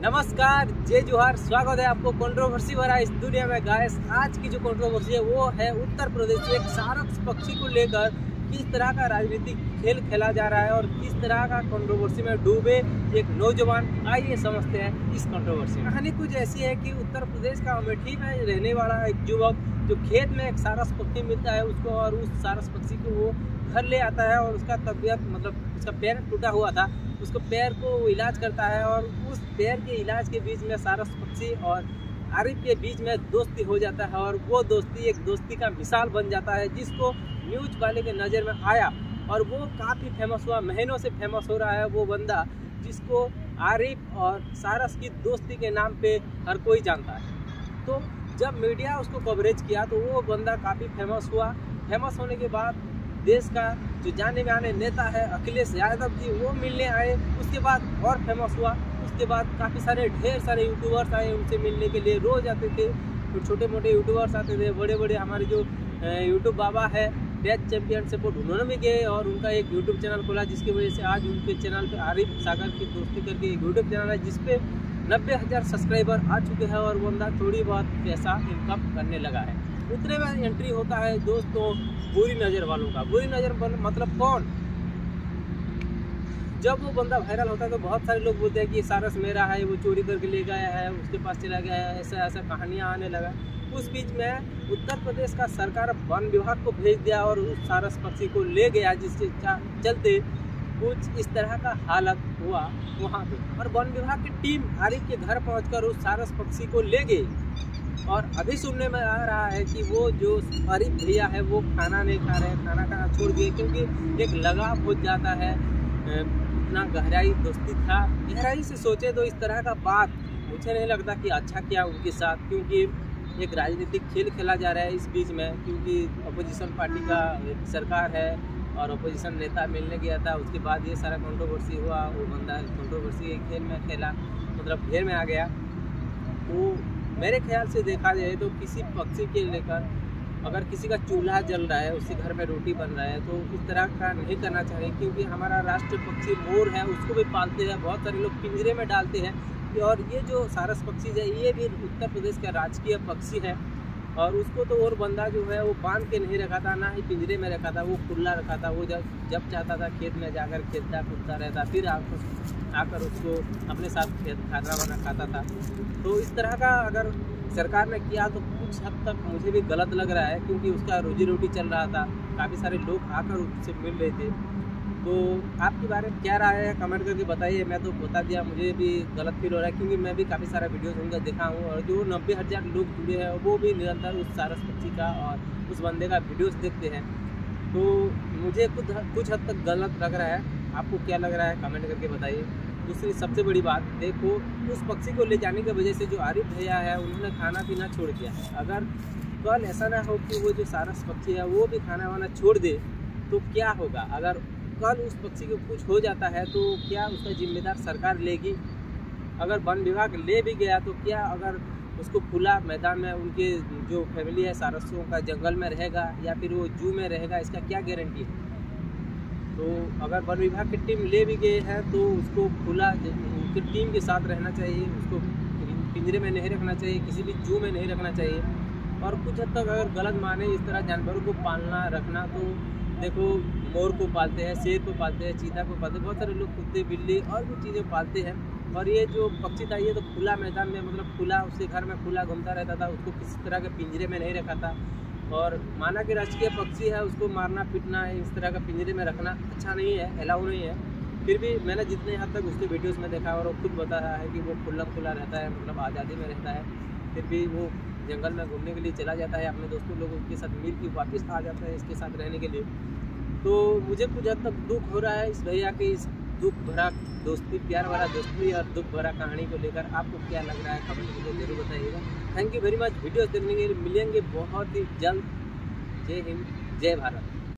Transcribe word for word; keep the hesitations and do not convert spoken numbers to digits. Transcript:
नमस्कार, जय जोहार। स्वागत है आपको कंट्रोवर्सी भरा इस दुनिया में। गाइस, आज की जो कंट्रोवर्सी है वो है उत्तर प्रदेश में एक सारस पक्षी को लेकर किस तरह का राजनीतिक खेल खेला जा रहा है और किस तरह का कंट्रोवर्सी में डूबे एक नौजवान। आइए समझते हैं इस कंट्रोवर्सी में। कहानी कुछ ऐसी है कि उत्तर प्रदेश का अमेठी में रहने वाला एक युवक जो खेत में एक सारस पक्षी मिलता है उसको, और उस सारस पक्षी को वो घर ले आता है और उसका तबीयत मतलब उसका पैर टूटा हुआ था, उसको पैर को वो इलाज करता है और उस पैर के इलाज के बीच में सारस पक्षी और आरिफ के बीच में दोस्ती हो जाता है और वो दोस्ती एक दोस्ती का मिसाल बन जाता है जिसको न्यूज़ वाले के नज़र में आया और वो काफ़ी फेमस हुआ। महीनों से फेमस हो रहा है वो बंदा जिसको आरिफ और सारस की दोस्ती के नाम पे हर कोई जानता है। तो जब मीडिया उसको कवरेज किया तो वो बंदा काफ़ी फेमस हुआ। फेमस होने के बाद देश का जो जाने माने नेता है अखिलेश यादव जी वो मिलने आए। उसके बाद और फेमस हुआ। उसके बाद काफ़ी सारे ढेर सारे यूट्यूबर्स आए उनसे मिलने के लिए। रोज़ आते थे, तो छोटे मोटे यूट्यूबर्स आते थे, बड़े बड़े हमारे जो यूट्यूब बाबा है डेथ चैंपियन सपोर्ट उन्होंने भी गए और उनका एक यूट्यूब चैनल खोला जिसकी वजह से आज उनके चैनल पे आरिफ सागर की दोस्ती करके एक यूट्यूब चैनल है जिसपे नब्बे हज़ार सब्सक्राइबर आ चुके हैं और बंदा थोड़ी बहुत पैसा इनकम करने लगा है। उतने में एंट्री होता है दोस्तों बुरी नज़र वालों का। बुरी नज़र मतलब कौन? जब वो बंदा वायरल होता है तो बहुत सारे लोग बोलते हैं कि सारस मेरा है, वो चोरी करके ले गया है, उसके पास चला गया है, ऐसा ऐसा कहानियाँ आने लगा। उस बीच में उत्तर प्रदेश का सरकार वन विभाग को भेज दिया और उस सारस पक्षी को ले गया जिसके चलते कुछ इस तरह का हालत हुआ वहाँ पे। और वन विभाग की टीम आरिफ के घर पहुँचकर उस सारस पक्षी को ले गई और अभी सुनने में आ रहा है कि वो जो आरिफ भैया है वो खाना नहीं खा रहे, खाना खाना छोड़ दिए क्योंकि एक लगाव हो जाता है। इतना गहराई दोस्ती था। गहराई से सोचे तो इस तरह का बात मुझे नहीं लगता कि अच्छा किया उनके साथ, क्योंकि एक राजनीतिक खेल खेला जा रहा है इस बीच में। क्योंकि अपोजिशन पार्टी का सरकार है और अपोजिशन नेता मिलने गया था, उसके बाद ये सारा कंट्रोवर्सी हुआ। वो बंदा कंट्रोवर्सी के खेल में खेला मतलब घेर में आ गया। तो मेरे ख्याल से देखा जाए तो किसी पक्षी के लेकर अगर किसी का चूल्हा जल रहा है, उसके घर में रोटी बन रहा है, तो इस तरह का नहीं करना चाहिए। क्योंकि हमारा राष्ट्र पक्षी मोर है, उसको भी पालते हैं, बहुत सारे लोग पिंजरे में डालते हैं। और ये जो सारस पक्षी है ये भी उत्तर प्रदेश का राजकीय पक्षी है और उसको तो और बंदा जो है वो बांध के नहीं रखा था, ना ही पिंजरे में रखा था, वो खुला रखा था। वो जब जब चाहता था खेत में जाकर खेलता कूदता रहता, फिर आकर आकर उसको अपने साथ खेत खाना वाना खाता था। तो इस तरह का अगर सरकार ने किया तो कुछ हद तक मुझे भी गलत लग रहा है, क्योंकि उसका रोजी रोटी चल रहा था, काफ़ी सारे लोग आकर उससे मिल रहे थे। तो आपके बारे में क्या राय है कमेंट करके बताइए। मैं तो बता दिया, मुझे भी गलत फील हो रहा है क्योंकि मैं भी काफ़ी सारा वीडियोस उनका देखा हूँ और जो नब्बे हज़ार लोग जुड़े हैं वो भी निरंतर उस सारस पक्षी का और उस बंदे का वीडियोस देखते हैं। तो मुझे कुछ कुछ हद तक गलत लग रहा है। आपको क्या लग रहा है कमेंट करके बताइए। दूसरी सबसे बड़ी बात, देखो उस पक्षी को ले जाने की वजह से जो आरिफ भैया है उन्होंने खाना पीना छोड़ दिया है। अगर कल ऐसा ना हो कि वो जो सारस पक्षी है वो भी खाना वाना छोड़ दे तो क्या होगा? अगर कल उस पक्षी को कुछ हो जाता है तो क्या उसका जिम्मेदार सरकार लेगी? अगर वन विभाग ले भी गया तो क्या अगर उसको खुला मैदान में उनके जो फैमिली है सारसों का जंगल में रहेगा या फिर वो जू में रहेगा, इसका क्या गारंटी है? तो अगर वन विभाग की टीम ले भी गए हैं तो उसको खुला उनकी टीम के साथ रहना चाहिए, उसको पिंजरे में नहीं रखना चाहिए, किसी भी जू में नहीं रखना चाहिए। और कुछ हद तक अगर गलत माने इस तरह जानवरों को पालना रखना, तो देखो मोर को पालते हैं, शेर को पालते हैं, चीता को पालते हैं, बहुत सारे लोग कुत्ते बिल्ली और भी चीज़ें पालते हैं। और ये जो पक्षी था ये तो खुला मैदान में मतलब खुला उसके घर में खुला घूमता रहता था, उसको किसी तरह के पिंजरे में नहीं रखा था। और माना कि राजकीय पक्षी है, उसको मारना पीटना इस तरह का पिंजरे में रखना अच्छा नहीं है, अलाउ नहीं है। फिर भी मैंने जितने हद तक उसके वीडियोज़ में देखा और वो खुद बता रहा है कि वो खुला खुला रहता है, मतलब आज़ादी में रहता है। फिर भी वो जंगल में घूमने के लिए चला जाता है, अपने दोस्तों लोगों के साथ मिल के वापस आ जाता है इसके साथ रहने के लिए। तो मुझे कुछ हद तक दुख हो रहा है इस भैया के इस दुख भरा दोस्ती, प्यार भरा दोस्ती और दुख भरा कहानी को लेकर। आपको क्या लग रहा है कमेंट करके जरूर बताइएगा। Thank you very much. Video देखने के लिए मिलेंगे बहुत ही जल्द। जय हिंद, जय भारत।